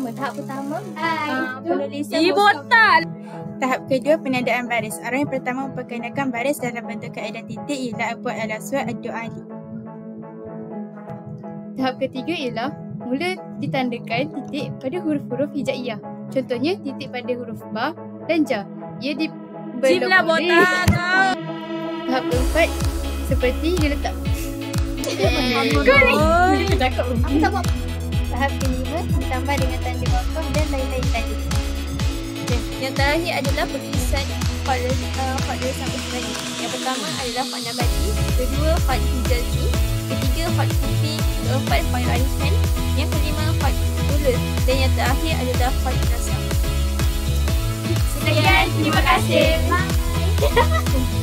Tahap pertama, penulisan botal. Tahap kedua, penandaan baris. Orang yang pertama memperkenalkan baris dalam bentuk kaedah titik ialah Abu Al-Aswad Ad-Du'ali. Tahap ketiga ialah mula ditandakan titik pada huruf-huruf hijaiyah. Contohnya titik pada huruf ba dan ja. Ia Jimlah botal. Tahap keempat seperti diletak. Aku tak buat. Tahap kelima ditambah dengan tanda wakaf dan lain-lain tadi. Yang terakhir adalah pertulisan fad sampai tadi. Yang pertama adalah fad nabati, kedua fad hijazi, ketiga fad kufi, keempat fad raihan, yang kelima fad tulis dan yang terakhir adalah fad nasab. Sekian, terima kasih. Bye.